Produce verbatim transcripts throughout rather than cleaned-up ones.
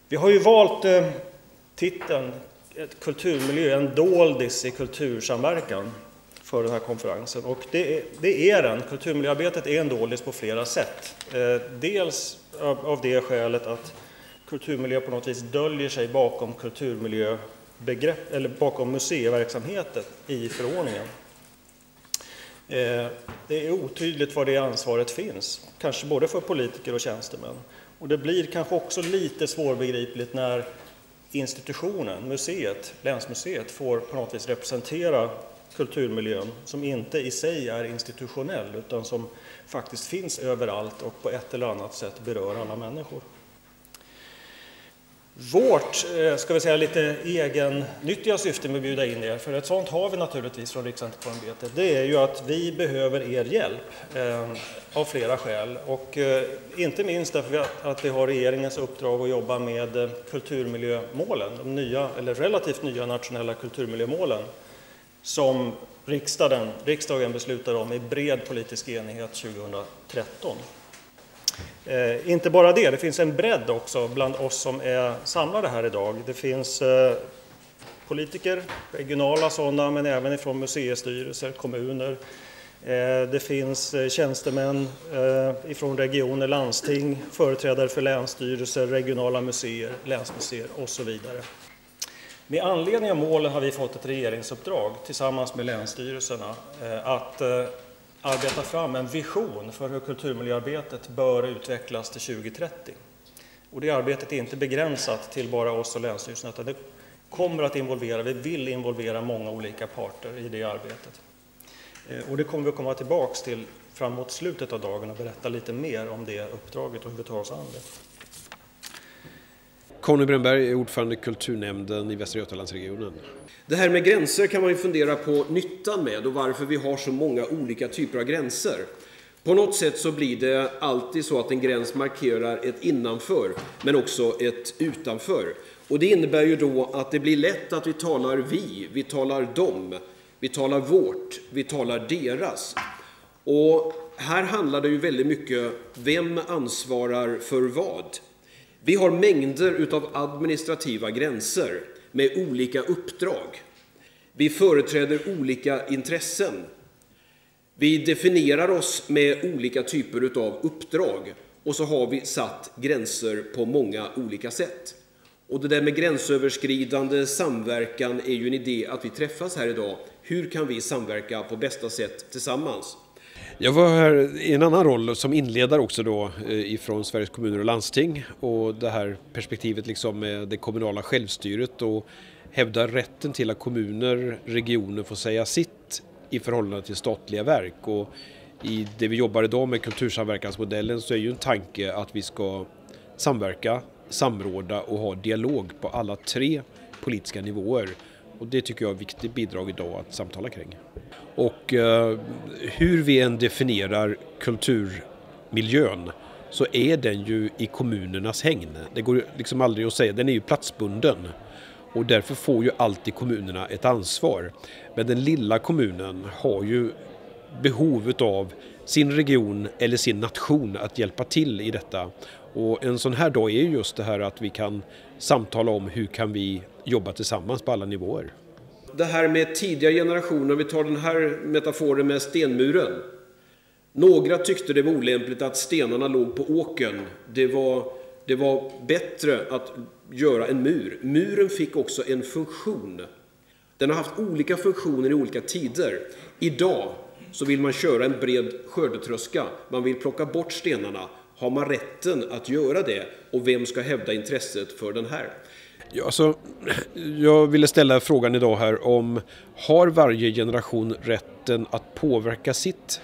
Vi har ju valt eh, titeln ett kulturmiljö, en doldis i kultursamverkan för den här konferensen. Och det är, det är den. Kulturmiljöarbetet är en doldis på flera sätt. Eh, dels av, av det skälet att kulturmiljö på något vis döljer sig bakom kulturmiljöbegrepp eller bakom museiverksamheten i förordningen. Eh, det är otydligt var det ansvaret finns, kanske både för politiker och tjänstemän. Och det blir kanske också lite svårbegripligt när institutionen, museet, länsmuseet, får på något vis representera kulturmiljön som inte i sig är institutionell utan som faktiskt finns överallt och på ett eller annat sätt berör alla människor. Vårt, ska vi säga, lite egennyttiga syfte med att bjuda in er, för ett sånt har vi naturligtvis från Riksantikvarieämbetet, det är ju att vi behöver er hjälp eh, av flera skäl. Och eh, inte minst därför att vi har regeringens uppdrag att jobba med eh, kulturmiljömålen, de nya, eller relativt nya nationella kulturmiljömålen, som riksdagen, riksdagen beslutade om i bred politisk enighet tjugohundratretton. Eh, inte bara det, det finns en bredd också bland oss som är samlade här idag. Det finns eh, politiker, regionala sådana, men även ifrån museistyrelser, kommuner. Eh, det finns eh, tjänstemän eh, ifrån regioner, landsting, företrädare för länsstyrelser, regionala museer, länsmuseer och så vidare. Med anledning av målen har vi fått ett regeringsuppdrag tillsammans med länsstyrelserna eh, att eh, arbeta fram en vision för hur kulturmiljöarbetet bör utvecklas till tjugohundratrettio. Och det arbetet är inte begränsat till bara oss och länsstyrelsen, utan det kommer att involvera, vi vill involvera många olika parter i det arbetet. Och det kommer vi att komma tillbaka till framåt slutet av dagen och berätta lite mer om det uppdraget och hur vi tar oss an det. Conny Brännberg är ordförande i kulturnämnden i Västra Götalandsregionen. Det här med gränser kan man ju fundera på nyttan med och varför vi har så många olika typer av gränser. På något sätt så blir det alltid så att en gräns markerar ett innanför men också ett utanför. Och det innebär ju då att det blir lätt att vi talar vi, vi talar dem, vi talar vårt, vi talar deras. Och här handlar det ju väldigt mycket vem ansvarar för vad. Vi har mängder av administrativa gränser med olika uppdrag. Vi företräder olika intressen. Vi definierar oss med olika typer av uppdrag. Och så har vi satt gränser på många olika sätt. Och det där med gränsöverskridande samverkan är ju en idé att vi träffas här idag. Hur kan vi samverka på bästa sätt tillsammans? Jag var här i en annan roll som inledare också då ifrån Sveriges kommuner och landsting och det här perspektivet liksom med det kommunala självstyret och hävda rätten till att kommuner, regioner får säga sitt i förhållande till statliga verk. Och i det vi jobbar idag med kultursamverkansmodellen så är ju en tanke att vi ska samverka, samråda och ha dialog på alla tre politiska nivåer. Och det tycker jag är ett viktigt bidrag idag att samtala kring. Och eh, hur vi än definierar kulturmiljön så är den ju i kommunernas hägn. Det går liksom aldrig att säga, den är ju platsbunden. Och därför får ju alltid kommunerna ett ansvar. Men den lilla kommunen har ju behov av sin region eller sin nation att hjälpa till i detta. Och en sån här dag är just det här att vi kan samtala om hur kan vi jobba tillsammans på alla nivåer. Det här med tidigare generationer, vi tar den här metaforen med stenmuren. Några tyckte det var olämpligt att stenarna låg på åkern. Det var, det var bättre att göra en mur. Muren fick också en funktion. Den har haft olika funktioner i olika tider. Idag så vill man köra en bred skördetröska. Man vill plocka bort stenarna. Har man rätten att göra det? Och vem ska hävda intresset för den här? Ja, alltså, jag ville ställa frågan idag här om har varje generation rätten att påverka sitt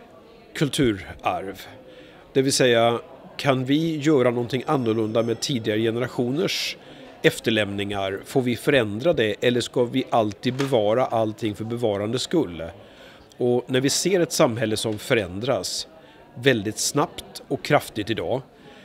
kulturarv? Det vill säga, kan vi göra någonting annorlunda med tidigare generationers efterlämningar? Får vi förändra det eller ska vi alltid bevara allting för bevarande skull? Och när vi ser ett samhälle som förändras väldigt snabbt och kraftigt idag,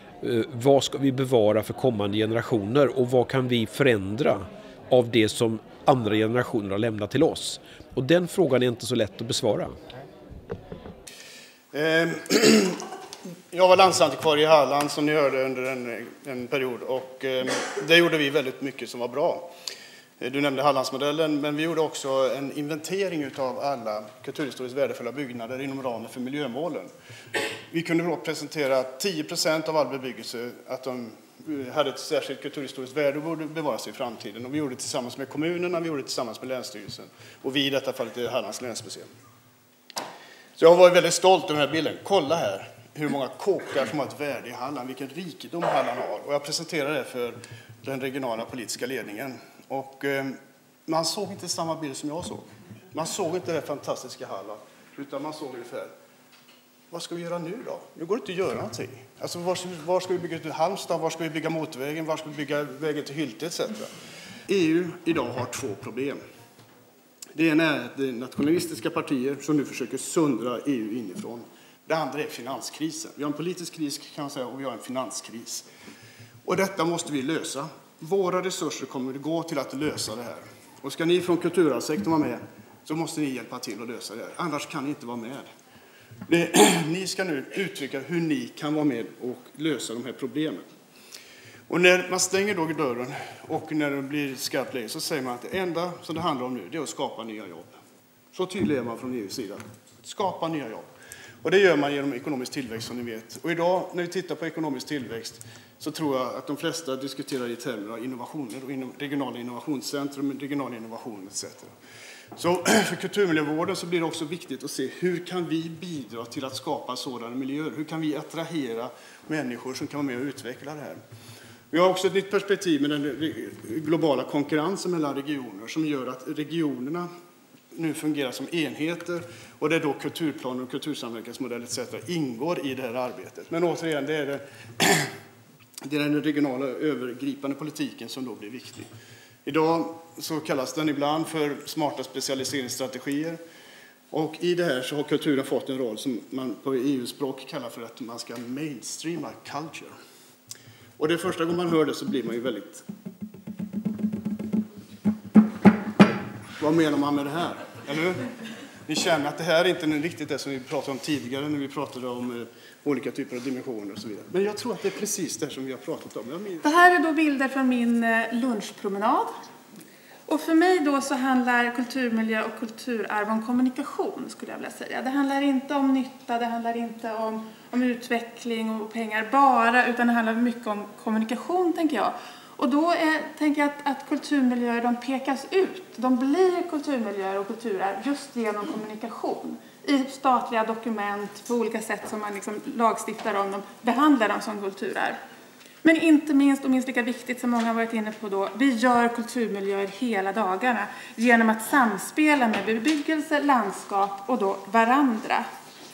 vad ska vi bevara för kommande generationer och vad kan vi förändra av det som andra generationer har lämnat till oss? Och den frågan är inte så lätt att besvara. Jag var landsantikvarie i Halland som ni hörde under en, en period och eh, det gjorde vi väldigt mycket som var bra. Du nämnde Hallandsmodellen, men vi gjorde också en inventering av alla kulturhistoriskt värdefulla byggnader inom ramen för miljömålen. Vi kunde då presentera tio procent av all bebyggelse att de hade ett särskilt kulturhistoriskt värde och borde bevaras i framtiden. Och vi gjorde det tillsammans med kommunerna, vi gjorde det tillsammans med Länsstyrelsen och vi i detta fallet är Hallands länsmuseum. Så jag var väldigt stolt över den här bilden. Kolla här hur många kåkar som har ett värde i Halland, vilken rikedom Halland har. Och jag presenterade det för den regionala politiska ledningen. Och eh, man såg inte samma bild som jag såg. Man såg inte det fantastiska Halland, utan man såg ungefär, vad ska vi göra nu då? Nu går det inte att göra någonting. Alltså var, var ska vi bygga till Halmstad, var ska vi bygga motorvägen, var ska vi bygga vägen till Hylte et cetera. E U idag har två problem. Det ena är att det är nationalistiska partier som nu försöker söndra E U inifrån. Det andra är finanskrisen. Vi har en politisk kris kan man säga och vi har en finanskris. Och detta måste vi lösa. Våra resurser kommer att gå till att lösa det här. Och ska ni från kulturarvssektorn vara med så måste ni hjälpa till att lösa det här. Annars kan ni inte vara med. Det, ni ska nu uttrycka hur ni kan vara med och lösa de här problemen. Och när man stänger då dörren och när det blir skarpt läge så säger man att det enda som det handlar om nu det är att skapa nya jobb. Så tydligt är man från E U:s sida. Skapa nya jobb. Och det gör man genom ekonomisk tillväxt som ni vet. Och idag när vi tittar på ekonomisk tillväxt så tror jag att de flesta diskuterar i termer av innovationer och inom regionala innovationscentrum, regionala innovationer et cetera. Så för kulturmiljövården så blir det också viktigt att se hur kan vi bidra till att skapa sådana miljöer? Hur kan vi attrahera människor som kan vara med och utveckla det här? Vi har också ett nytt perspektiv med den globala konkurrensen mellan regioner som gör att regionerna nu fungerar som enheter och det är då kulturplaner och kultursamverkansmodell et cetera ingår i det här arbetet. Men återigen, det är, det, det är den regionala övergripande politiken som då blir viktig. Idag så kallas den ibland för smarta specialiseringsstrategier och i det här så har kulturen fått en roll som man på E U-språk kallar för att man ska mainstreama culture. Och det första gången man hör det så blir man ju väldigt... Vad menar man med det här? Eller hur? Ni känner att det här är inte riktigt det som vi pratade om tidigare när vi pratade om eh, olika typer av dimensioner och så vidare. Men jag tror att det är precis det som vi har pratat om. Det här är då bilder från min lunchpromenad. Och för mig då så handlar kulturmiljö och kulturarv om kommunikation skulle jag vilja säga. Det handlar inte om nytta, det handlar inte om, om utveckling och pengar bara, utan det handlar mycket om kommunikation tänker jag. Och då är, tänker jag att, att kulturmiljöer de pekas ut. De blir kulturmiljöer och kulturarv just genom kommunikation. I statliga dokument på olika sätt som man liksom lagstiftar om dem, behandlar dem som kulturarv. Men inte minst och minst lika viktigt som många har varit inne på då, vi gör kulturmiljöer hela dagarna genom att samspela med bebyggelse, landskap och då varandra.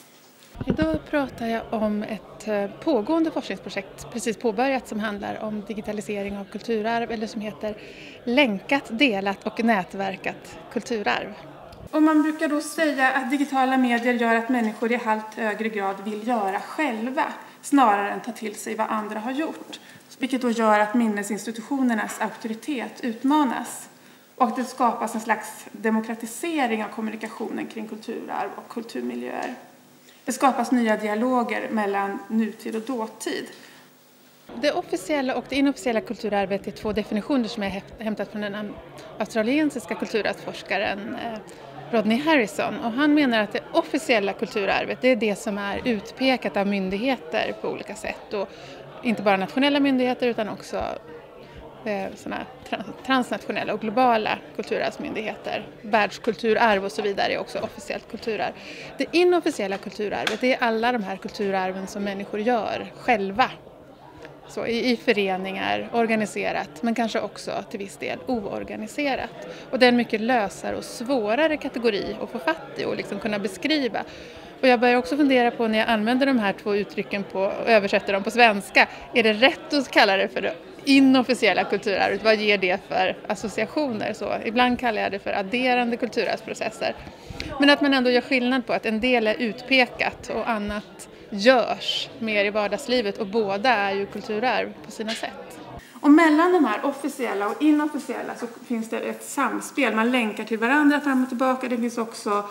Idag pratar jag om ett pågående forskningsprojekt precis påbörjat som handlar om digitalisering av kulturarv eller som heter Länkat, delat och nätverkat kulturarv. Och man brukar då säga att digitala medier gör att människor i allt högre grad vill göra själva snarare än ta till sig vad andra har gjort. Vilket då gör att minnesinstitutionernas auktoritet utmanas. Och det skapas en slags demokratisering av kommunikationen kring kulturarv och kulturmiljöer. Det skapas nya dialoger mellan nutid och dåtid. Det officiella och det inofficiella kulturarvet är två definitioner som är hämtat från den australiensiska kulturarvsforskaren Rodney Harrison. Och han menar att det officiella kulturarvet det är det som är utpekat av myndigheter på olika sätt. Och inte bara nationella myndigheter utan också såna transnationella och globala kulturarvsmyndigheter. Världskulturarv och så vidare är också officiellt kulturarv. Det inofficiella kulturarvet det är alla de här kulturarven som människor gör själva. Så i, i föreningar, organiserat men kanske också till viss del oorganiserat. Och det är en mycket lösare och svårare kategori att få fatt i och liksom kunna beskriva. Och jag börjar också fundera på när jag använder de här två uttrycken på, och översätter dem på svenska. Är det rätt att kalla det för det inofficiella kulturarvet? Vad ger det för associationer? Så, ibland kallar jag det för adderande kulturarvsprocesser. Men att man ändå gör skillnad på att en del är utpekat och annat görs mer i vardagslivet. Och båda är ju kulturarv på sina sätt. Och mellan de här officiella och inofficiella så finns det ett samspel. Man länkar till varandra fram och tillbaka. Det finns också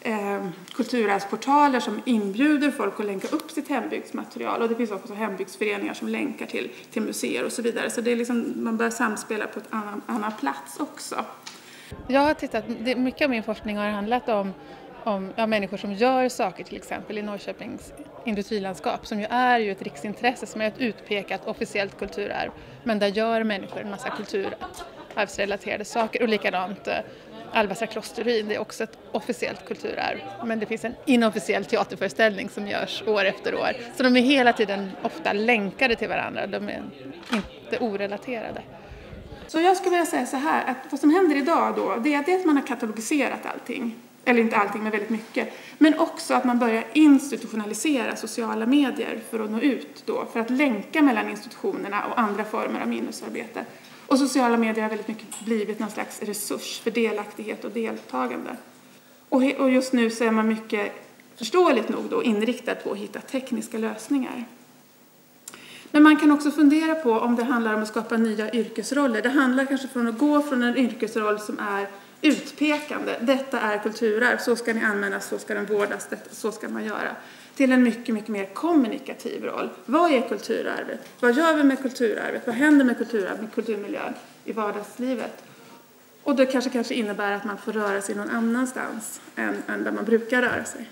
eh, kulturarvsportaler som inbjuder folk att länka upp sitt hembygdsmaterial. Och det finns också hembygdsföreningar som länkar till, till museer och så vidare. Så det är liksom, man börjar samspela på ett annan, annan plats också. Jag har tittat, det, mycket av min forskning har handlat om, om ja, människor som gör saker, till exempel i Norrköpings industrilandskap, som ju är ju ett riksintresse, som är ett utpekat officiellt kulturarv. Men där gör människor en massa kulturarvsrelaterade saker. Och likadant Alvastra klosterruin, det är också ett officiellt kulturarv. Men det finns en inofficiell teaterföreställning som görs år efter år. Så de är hela tiden ofta länkade till varandra, de är inte orelaterade. Så jag skulle vilja säga så här, att vad som händer idag då, det är att, det är att man har katalogiserat allting. Eller inte allting, men väldigt mycket. Men också att man börjar institutionalisera sociala medier för att nå ut då. För att länka mellan institutionerna och andra former av minnesarbete. Och sociala medier har väldigt mycket blivit någon slags resurs för delaktighet och deltagande. Och, och just nu så är man mycket, förståeligt nog då, inriktad på att hitta tekniska lösningar. Men man kan också fundera på om det handlar om att skapa nya yrkesroller. Det handlar kanske om att gå från en yrkesroll som är utpekande. Detta är kulturarv, så ska ni användas, så ska den vårdas, detta, så ska man göra. Till en mycket, mycket mer kommunikativ roll. Vad är kulturarvet? Vad gör vi med kulturarvet? Vad händer med kulturarvet, med kulturmiljön i vardagslivet? Och det kanske, kanske innebär att man får röra sig någon annanstans än, än där man brukar röra sig.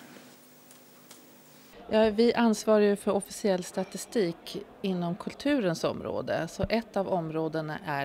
Ja, vi ansvarar ju för officiell statistik inom kulturens område. Så ett av områdena är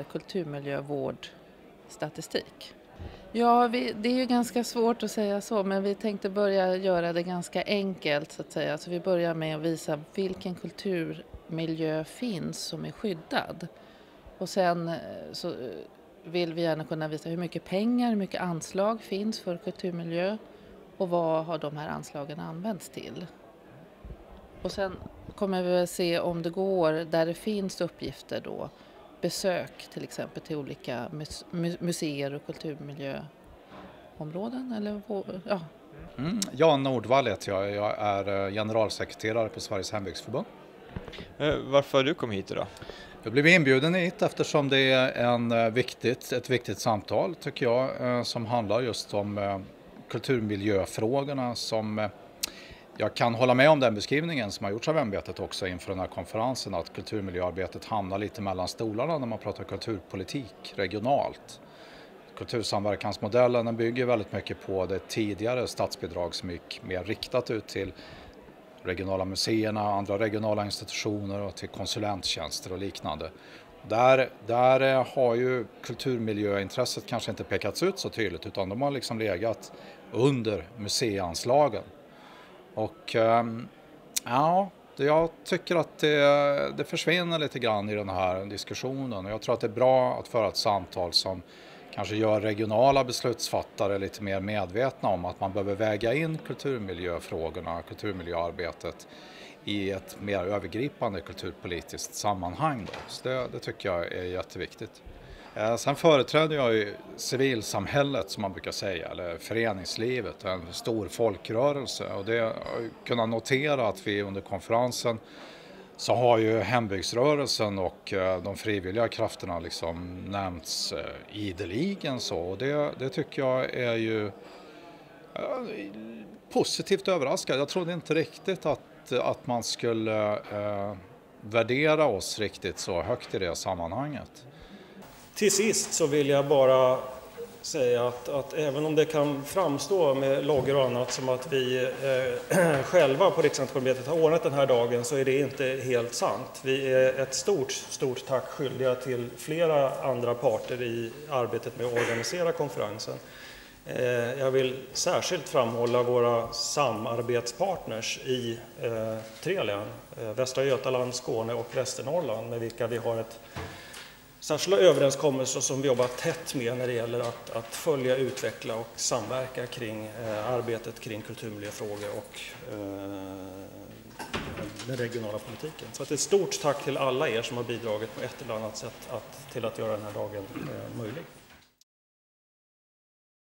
kulturmiljövårdstatistik. Ja, vi, det är ju ganska svårt att säga så, men vi tänkte börja göra det ganska enkelt så att säga. Så vi börjar med att visa vilken kulturmiljö finns som är skyddad. Och sen så vill vi gärna kunna visa hur mycket pengar, hur mycket anslag finns för kulturmiljö och vad har de här anslagen använts till. Och sen kommer vi se om det går, där det finns uppgifter då, besök till exempel till olika museer och kulturmiljöområden. Eller, ja. Mm, Jan Nordvall heter jag. Jag är generalsekreterare på Sveriges hembygdsförbund. Varför har du kommit hit idag? Jag blev inbjuden hit eftersom det är en viktigt, ett viktigt samtal tycker jag som handlar just om kulturmiljöfrågorna som jag kan hålla med om den beskrivningen som har gjorts av ämbetet också inför den här konferensen, att kulturmiljöarbetet hamnar lite mellan stolarna när man pratar kulturpolitik regionalt. Kultursamverkansmodellen bygger väldigt mycket på det tidigare statsbidrag som gick mer riktat ut till regionala museerna, andra regionala institutioner och till konsulenttjänster och liknande. Där, där har ju kulturmiljöintresset kanske inte pekats ut så tydligt, utan de har liksom legat under museianslagen. Och ja, jag tycker att det, det försvinner lite grann i den här diskussionen. Och jag tror att det är bra att föra ett samtal som kanske gör regionala beslutsfattare lite mer medvetna om att man behöver väga in kulturmiljöfrågorna, kulturmiljöarbetet i ett mer övergripande kulturpolitiskt sammanhang. Då. Så det, det tycker jag är jätteviktigt. Sen företräder jag ju civilsamhället som man brukar säga, eller föreningslivet, en stor folkrörelse. Och det har kunnat notera att vi under konferensen så har ju hembygdsrörelsen och de frivilliga krafterna liksom nämnts ideligen så. Och det, det tycker jag är ju positivt överraskad. Jag trodde inte riktigt att, att man skulle eh, värdera oss riktigt så högt i det sammanhanget. Till sist så vill jag bara säga att, att även om det kan framstå med loggor och annat som att vi eh, själva på Riksantikvarieämbetet har ordnat den här dagen, så är det inte helt sant. Vi är ett stort, stort tack skyldiga till flera andra parter i arbetet med att organisera konferensen. Eh, jag vill särskilt framhålla våra samarbetspartners i eh, tre län, eh, Västra Götaland, Skåne och Västernorrland, med vilka vi har ett särskilda överenskommelser som vi jobbar tätt med när det gäller att, att följa, utveckla och samverka kring eh, arbetet kring kulturmiljöfrågor och eh, den regionala politiken. Så att ett stort tack till alla er som har bidragit på ett eller annat sätt att, till att göra den här dagen eh, möjlig.